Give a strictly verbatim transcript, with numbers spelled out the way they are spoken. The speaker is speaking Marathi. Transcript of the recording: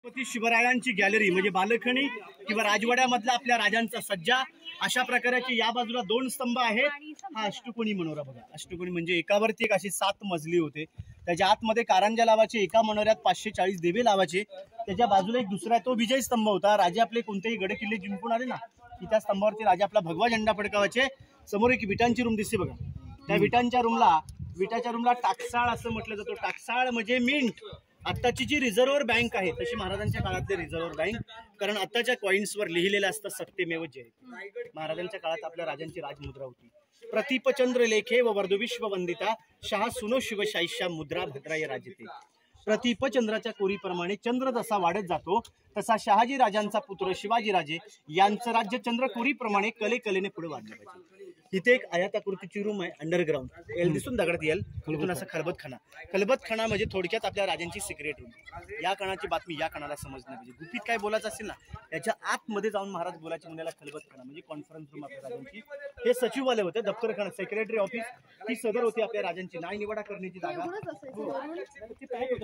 छत्रपती शिवरायांची गॅलरी म्हणजे बालखणी किंवा राजवाड्यामधला आपल्या राजांचा सज्जा अशा प्रकारचे या बाजूला दोन स्तंभ आहेत। हा अष्टकोनी मनोरा बघा, अष्टकोनी म्हणजे एकावरती एक अशी सात मजली होते। त्याच्या आतमध्ये कारंजा लावायचे, एका मनोऱ्यात पाचशे चाळीस देवे लावायचे। त्याच्या बाजूला एक दुसरा तो विजय स्तंभ होता। राजे आपले कोणतेही गड किल्ले जिंकून आले ना की त्या स्तंभावरती राजा आपला भगवा झेंडा फडकावायचे। समोर एक विटांची रूम दिसते बघा, त्या विटांच्या रूमला विटाच्या रूमला टाकसाळ असं म्हटलं जातं। टाकसाळ म्हणजे मिंट। आत्ताची जी रिझर्व्ह बँक आहे तशी महाराजांच्या काळातली रिझर्व्ह बँक, कारण आत्ताच्या कॉइन्सवर लिहिलेलं असतं सत्यमेव जयते। महाराजांच्या काळात आपल्या राजांची राजमुद्रा होती। प्रतिपचंद्र लेखे व वर्धविश्व वंदिता शहा सुनो शिवशाहीशा मुद्रा भद्राय राजते। प्रतिपचंद्राच्या कोरीप्रमाणे चंद्र जसा वाढत जातो तसा शहाजी राजांचा पुत्र शिवाजी राजे यांचं राज्य चंद्र कोरीप्रमाणे कले कलेने पुढे वाढलं पाहिजे। इथे एक आयताकृतीची रूम आहे अंडरग्राउंड, एल दिसून दगडात येईल तिथून असं खलबतखाना। खलबतखाना म्हणजे थोडक्यात आपल्या राजांची सिक्रेट रूम। या कणाची बातमी या कणाला समजणं पाहिजे। गुपित काय बोलायचं असेल ना याच्या आतमध्ये जाऊन महाराज बोलायचे म्हणजे खलबतखाना म्हणजे कॉन्फरन्स रूम आपल्या राजांची। हे सचिवालय होते, दप्तरखाना सेक्रेटरी ऑफिस ही सदर होती आपल्या राजांची। न्याय निवाडा करण्याची जागा।